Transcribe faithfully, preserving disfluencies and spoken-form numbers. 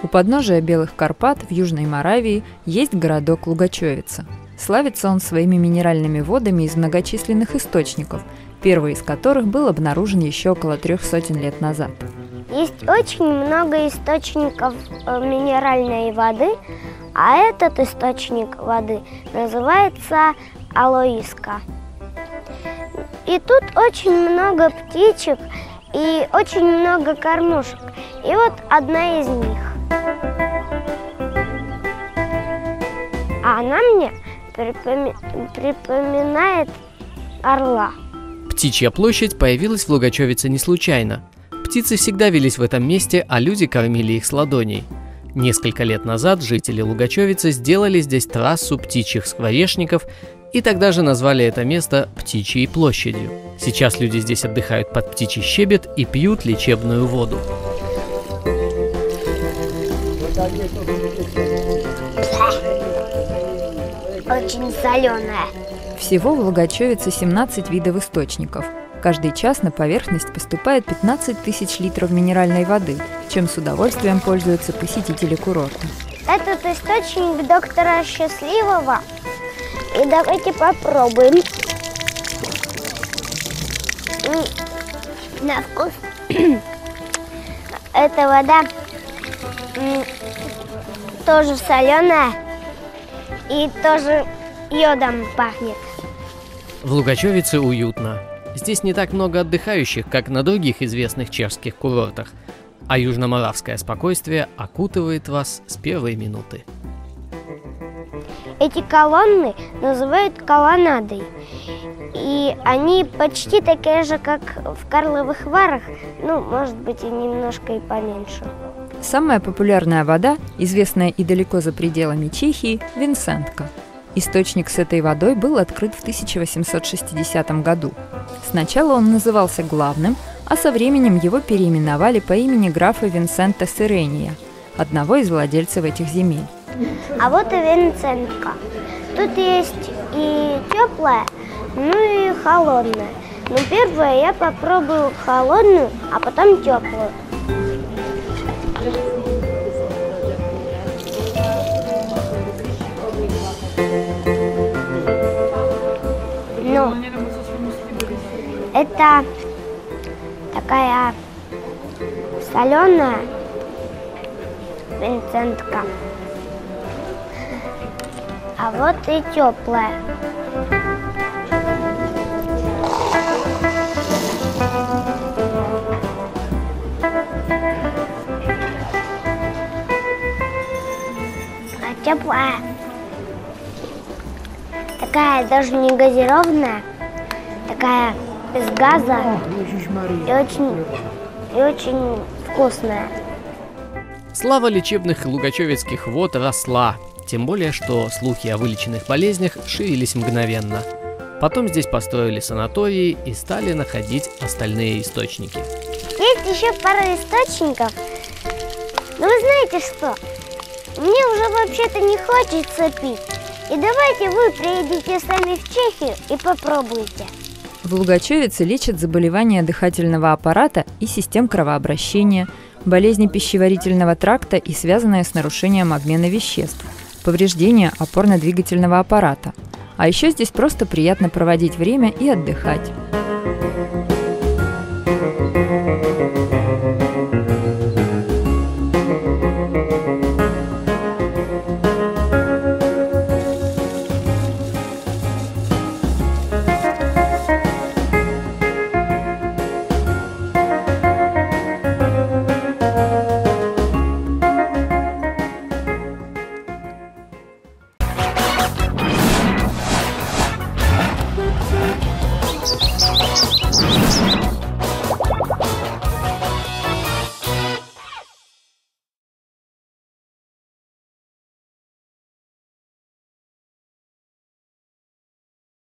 У подножия Белых Карпат в Южной Моравии есть городок Лугачевица. Славится он своими минеральными водами из многочисленных источников, первый из которых был обнаружен еще около трех сотен лет назад. Есть очень много источников минеральной воды, а этот источник воды называется Алоиска. И тут очень много птичек и очень много кормушек. И вот одна из них. А она мне припоми... припоминает орла. Птичья площадь появилась в Лугачевице не случайно. Птицы всегда велись в этом месте, а люди кормили их с ладоней. Несколько лет назад жители Лугачевицы сделали здесь трассу птичьих скворечников и тогда же назвали это место Птичьей площадью. Сейчас люди здесь отдыхают под птичий щебет и пьют лечебную воду. Очень соленая. Всего в Лугачевице семнадцать видов источников. Каждый час на поверхность поступает пятнадцать тысяч литров минеральной воды, чем с удовольствием пользуются посетители курорта. Этот источник доктора Счастливого. И давайте попробуем. На вкус эта вода тоже соленая и тоже йодом пахнет. В Лугачевице уютно. Здесь не так много отдыхающих, как на других известных чешских курортах, а южноморавское спокойствие окутывает вас с первой минуты. Эти колонны называют колоннадой, и они почти такие же, как в Карловых Варах, ну, может быть, и немножко и поменьше. Самая популярная вода, известная и далеко за пределами Чехии, Винсентка. Источник с этой водой был открыт в тысяча восемьсот шестидесятом году. Сначала он назывался главным, а со временем его переименовали по имени графа Винсента Сирения, одного из владельцев этих земель. А вот и Винсентка. Тут есть и теплая, ну и холодная. Но первое я попробую холодную, а потом теплую. Ну, это такая соленая Винсентка. А вот и теплая. А теплая. Такая даже не газированная, такая без газа и очень, и очень вкусная. Слава лечебных лугачевицких вод росла, тем более, что слухи о вылеченных болезнях ширились мгновенно. Потом здесь построили санатории и стали находить остальные источники. Есть еще пара источников, но вы знаете что? Мне уже вообще-то не хочется пить. И давайте вы приедете сами в Чехию и попробуйте. В Лугачевице лечат заболевания дыхательного аппарата и систем кровообращения, болезни пищеварительного тракта и связанные с нарушением обмена веществ, повреждения опорно-двигательного аппарата. А еще здесь просто приятно проводить время и отдыхать. We'll be right back.